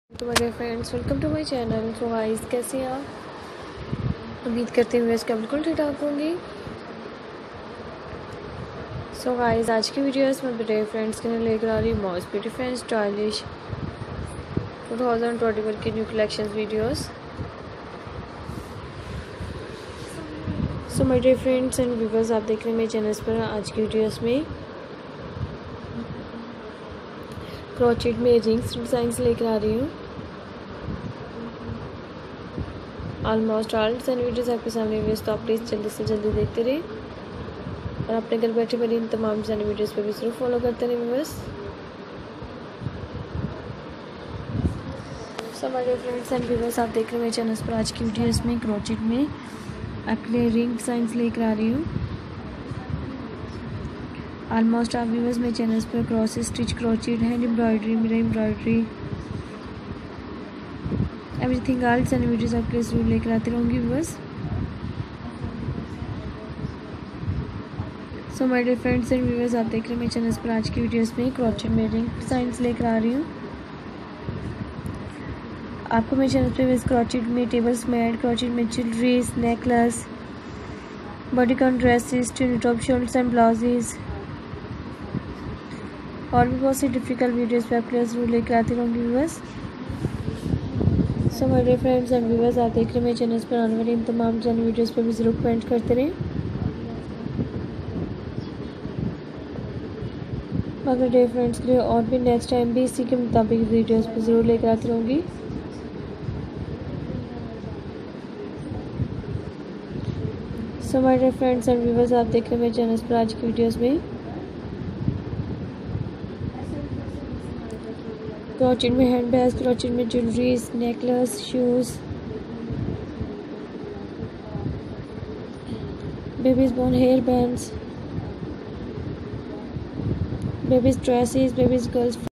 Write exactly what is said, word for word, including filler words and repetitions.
तो मेरे friends, welcome to my channel. So guys, कैसे हैं आप? उम्मीद करते हुए इसका बिल्कुल ठीक ठाक होंगी। सो गाइस, आज की वीडियोस में मेरे फ्रेंड्स के लिए लेकर आ रही हूँ most beautiful and stylish two thousand twenty one की new collections videos. So my dear friends and viewers, आप देख रहे हैं मेरे चैनल पर आज की वीडियोस में क्रोचेट में रिंग्स डिज़ाइंस लेकर आ रही हूँ। ऑलमोस्ट ऑल डिज़ाइन वीडियोस आपके सामने व्यूअर्स, तो आप प्लीज़ जल्दी से जल्दी देखते रहिए और अपने घर बैठे मेरी इन तमाम डिज़ाइन वीडियोस पर भी ज़रूर फॉलो करते रहिए viewers. So my dear friends and viewers, आप देख रहे हैं मेरे चैनल पर आज की वीडियोस में क्रोचेट में आपके लिए रिंग डिज़ाइंस लेकर आ रही हूँ। ऑलमोस्ट आप व्यूअर्स मेरे चैनल पर cross stitch, crochet, hand embroidery, mirror embroidery, everything also and videos आपके लिए जरूर लेकर आती रहूँगी viewers. So my dear friends and viewers, आप देख रहे हैं मेरे चैनल पर आज की वीडियोस में क्रोचेट में रिंग डिज़ाइंस लेकर आ रही हूँ। आपको मेरे चैनल पे बस क्रोचेट में टेबल्स मैट, क्रोचेट में jewelleries, necklace, bodycon dresses, tunic top, shirts and blouses और भी बहुत सी डिफिकल्ट वीडियोस पे आपके लिए जरूर लेकर आती रहूँगी viewers. So my dear friends and viewers, आप देख रहे हैं मेरे चैनल पर आने वाली इन तमाम जन वीडियोस पर भी ज़रूर कमेंट करते रहें। मगर डियर फ्रेंड्स के लिए और भी नेक्स्ट टाइम भी इसी के मुताबिक वीडियोस पर ज़रूर लेकर आती रहूँगी। So my dear friends and viewers, आप देख रहे हैं मेरे चैनल पर आज की वीडियोस में क्रोचेट में हैंड बैग्स, क्रोचेट में jewelleries, necklace, shoes, babies bone hair bands, babies dresses, babies girls